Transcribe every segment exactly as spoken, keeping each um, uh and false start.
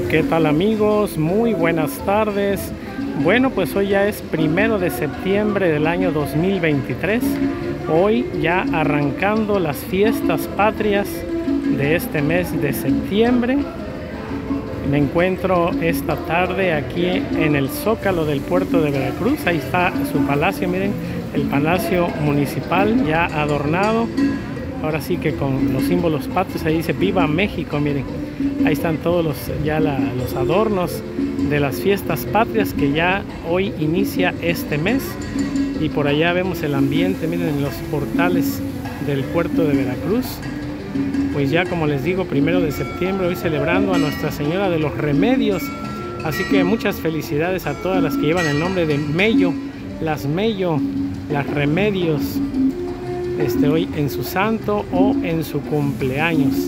¿Qué tal, amigos? Muy buenas tardes. Bueno, pues hoy ya es primero de septiembre del año dos mil veintitrés. Hoy ya arrancando las fiestas patrias de este mes de septiembre. Me encuentro esta tarde aquí en el Zócalo del puerto de Veracruz. Ahí está su palacio, miren, el palacio municipal ya adornado. Ahora sí que con los símbolos patrios, ahí dice Viva México, miren. Ahí están todos los, ya la, los adornos de las fiestas patrias que ya hoy inicia este mes. Y por allá vemos el ambiente, miren, en los portales del puerto de Veracruz. Pues ya, como les digo, primero de septiembre, hoy celebrando a Nuestra Señora de los Remedios. Así que muchas felicidades a todas las que llevan el nombre de Mello, las Mello, las Remedios, este, hoy en su santo o en su cumpleaños.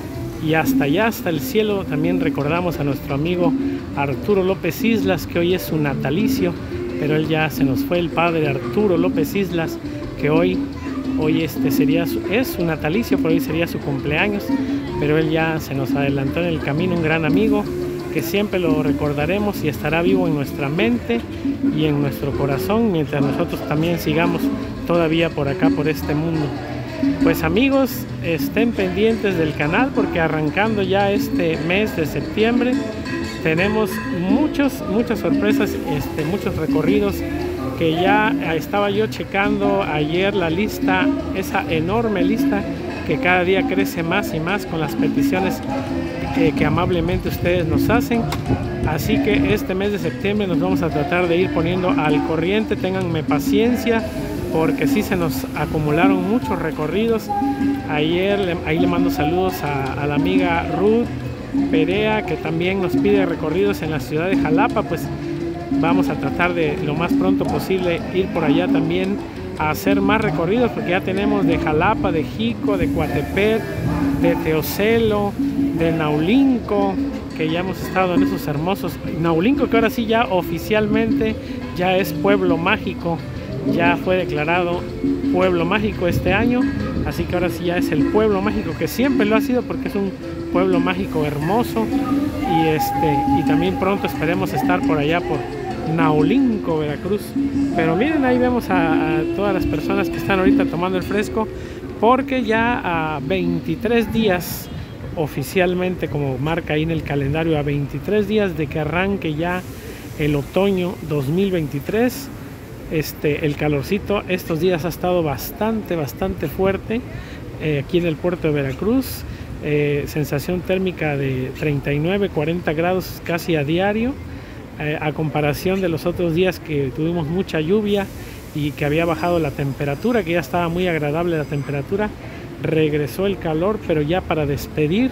Y hasta allá, hasta el cielo, también recordamos a nuestro amigo Arturo López Islas, que hoy es su natalicio, pero él ya se nos fue, el padre Arturo López Islas, que hoy, hoy este sería su, es su natalicio, por hoy sería su cumpleaños, pero él ya se nos adelantó en el camino, un gran amigo, que siempre lo recordaremos y estará vivo en nuestra mente y en nuestro corazón, mientras nosotros también sigamos todavía por acá, por este mundo. Pues amigos, estén pendientes del canal porque arrancando ya este mes de septiembre tenemos muchos, muchas sorpresas, este, muchos recorridos que ya estaba yo checando ayer la lista, esa enorme lista que cada día crece más y más con las peticiones que, que amablemente ustedes nos hacen. Así que este mes de septiembre nos vamos a tratar de ir poniendo al corriente, ténganme paciencia, porque sí se nos acumularon muchos recorridos. Ayer ahí le mando saludos a, a la amiga Ruth Perea, que también nos pide recorridos en la ciudad de Jalapa. Pues vamos a tratar de lo más pronto posible ir por allá también a hacer más recorridos, porque ya tenemos de Jalapa, de Jico, de Coatepec, de Teocelo, de Naulinco, que ya hemos estado en esos hermosos Naulinco, que ahora sí ya oficialmente ya es pueblo mágico. Ya fue declarado pueblo mágico este año, así que ahora sí ya es el pueblo mágico, que siempre lo ha sido porque es un pueblo mágico hermoso. Y este y también pronto esperemos estar por allá por Naulinco, Veracruz. Pero miren, ahí vemos a, a todas las personas que están ahorita tomando el fresco, porque ya a veintitrés días oficialmente, como marca ahí en el calendario, a veintitrés días de que arranque ya el otoño dos mil veintitrés. Este, el calorcito estos días ha estado bastante, bastante fuerte eh, aquí en el puerto de Veracruz. Eh, sensación térmica de treinta y nueve, cuarenta grados casi a diario, eh, a comparación de los otros días que tuvimos mucha lluvia y que había bajado la temperatura, que ya estaba muy agradable la temperatura. Regresó el calor, pero ya para despedir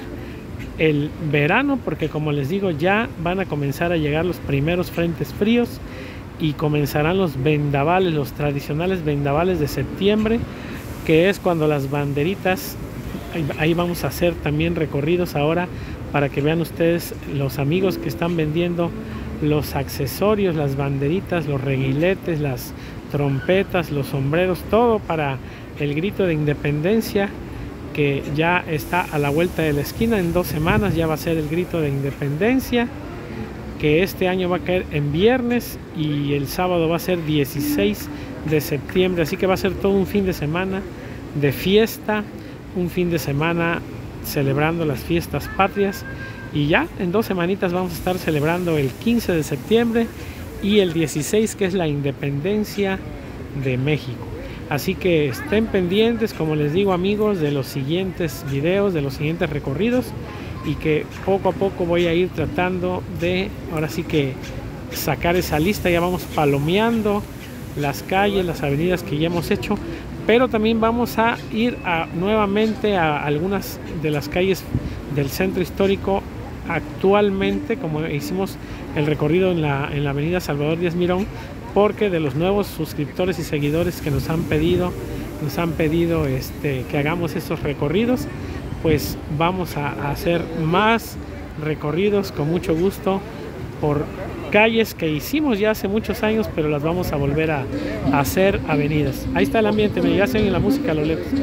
el verano, porque como les digo, ya van a comenzar a llegar los primeros frentes fríos y comenzarán los vendavales, los tradicionales vendavales de septiembre, que es cuando las banderitas, ahí, ahí vamos a hacer también recorridos ahora para que vean ustedes, los amigos que están vendiendo los accesorios, las banderitas, los reguiletes, las trompetas, los sombreros, todo para el grito de independencia, que ya está a la vuelta de la esquina. En dos semanas ya va a ser el grito de independencia, que este año va a caer en viernes y el sábado va a ser dieciséis de septiembre, así que va a ser todo un fin de semana de fiesta, un fin de semana celebrando las fiestas patrias. Y ya en dos semanitas vamos a estar celebrando el quince de septiembre y el dieciséis, que es la independencia de México. Así que estén pendientes, como les digo, amigos, de los siguientes videos, de los siguientes recorridos, y que poco a poco voy a ir tratando de, ahora sí que sacar esa lista. Ya vamos palomeando las calles, las avenidas que ya hemos hecho, pero también vamos a ir a, nuevamente a algunas de las calles del centro histórico actualmente, como hicimos el recorrido en la, en la avenida Salvador Díaz Mirón, porque de los nuevos suscriptores y seguidores que nos han pedido, nos han pedido este, que hagamos estos recorridos, pues vamos a hacer más recorridos con mucho gusto por calles que hicimos ya hace muchos años, pero las vamos a volver a, a hacer avenidas. Ahí está el ambiente, me llegasen en la música a lo lejos.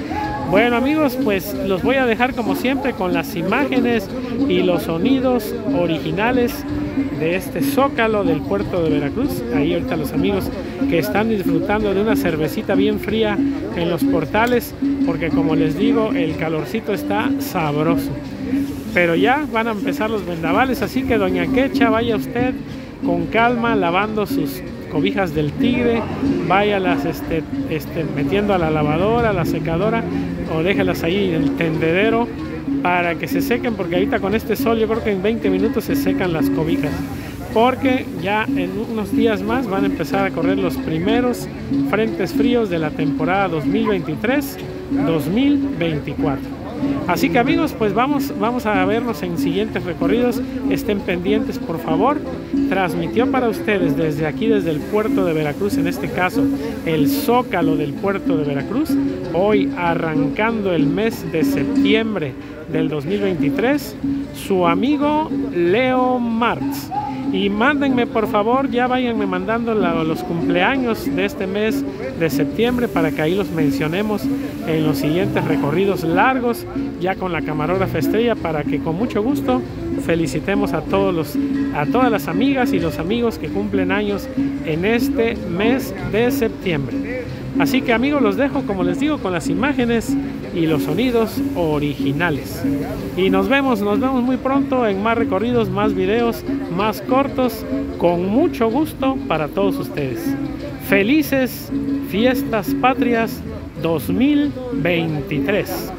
Bueno amigos, pues los voy a dejar como siempre con las imágenes y los sonidos originales de este zócalo del puerto de Veracruz. Ahí ahorita los amigos que están disfrutando de una cervecita bien fría en los portales, porque como les digo, el calorcito está sabroso. Pero ya van a empezar los vendavales, así que doña Quecha, vaya usted con calma lavando sus cobijas del tigre, váyalas este, este, metiendo a la lavadora, a la secadora, o déjelas ahí en el tendedero para que se sequen, porque ahorita con este sol yo creo que en veinte minutos se secan las cobijas, porque ya en unos días más van a empezar a correr los primeros frentes fríos de la temporada dos mil veintitrés dos mil veinticuatro. Así que amigos, pues vamos, vamos a vernos en siguientes recorridos. Estén pendientes, por favor. Transmitió para ustedes desde aquí, desde el puerto de Veracruz, en este caso el zócalo del puerto de Veracruz, hoy arrancando el mes de septiembre del dos mil veintitrés, su amigo Leo Martz. Y mándenme por favor, ya váyanme mandando la, los cumpleaños de este mes de septiembre para que ahí los mencionemos en los siguientes recorridos largos, ya con la camarógrafa Estrella, para que con mucho gusto felicitemos a todos los, a todas las amigas y los amigos que cumplen años en este mes de septiembre. Así que amigos, los dejo, como les digo, con las imágenes y los sonidos originales. Y nos vemos, nos vemos muy pronto en más recorridos, más videos, más cortos, con mucho gusto para todos ustedes. Felices Fiestas Patrias dos mil veintitrés.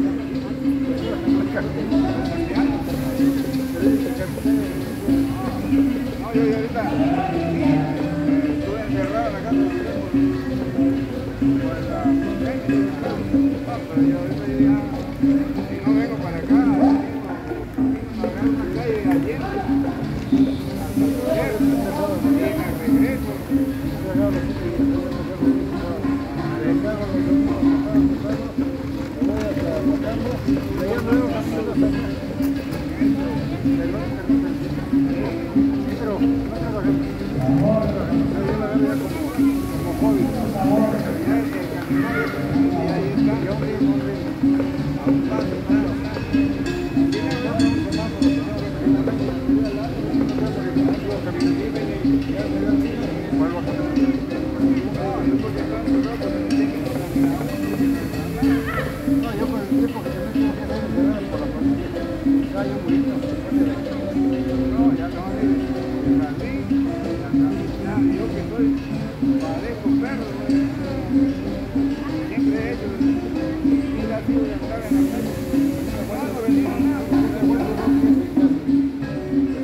Ay, ahorita.